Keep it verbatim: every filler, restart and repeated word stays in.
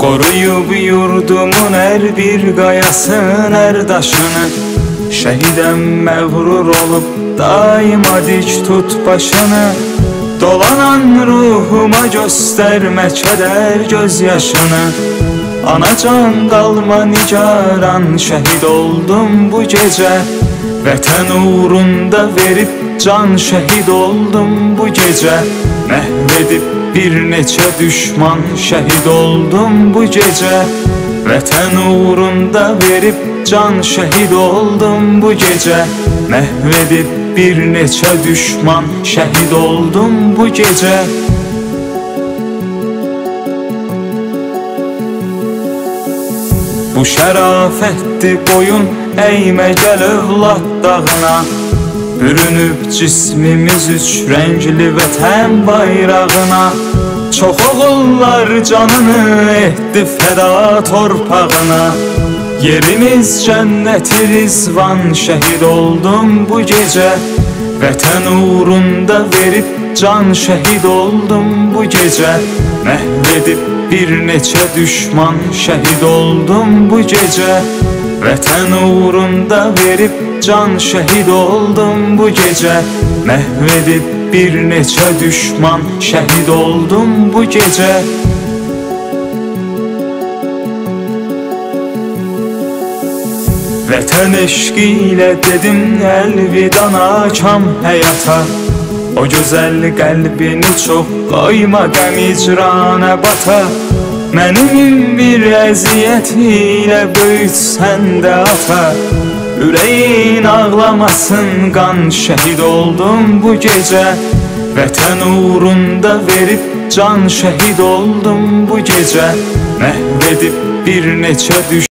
Qoruyub yurdumun hər bir qayasın, hər daşını. Şəhidəm məğrur olub daima dik tut başını. Dolanan ruhuma göstərmə kədər gözyaşını. Anacan qalma nigaran, şəhid oldum bu gecə. Vətən uğrunda verib can, şəhid oldum bu gecə. Məhv edib bir neçə düşman, şəhid oldum bu gecə. Vətən uğrunda verib can, şəhid oldum bu gecə. Məhv edib bir neçə düşman, şəhid oldum bu gecə. Bu şərafətdir boyun əymə gəl övlad dağına. Bürünüb cismimiz üç rəngli vətən bayrağına. Çox oğullar canını etdi fəda torpağına. Yerimiz cənnəti rizvan, şəhid oldum bu gecə. Vətən uğrunda verib can, şəhid oldum bu gecə. Məhv edib bir neçə düşman, şəhid oldum bu gecə. Vətən uğrunda verib can, şəhid oldum bu gecə. Məhv edib bir neçə düşman, şəhid oldum bu gecə. Vətən eşqi ilə dedim əlvida nakam həyata. O gözəl qəlbini çox qoyma qəm icranə bata. Mənim bir əziyyət ilə böyütsən də ata. Ürəyin ağlamasın qan, şəhid oldum bu gecə. Vətən uğrunda verib can, şəhid oldum bu gecə. Məhv edib bir neçə düş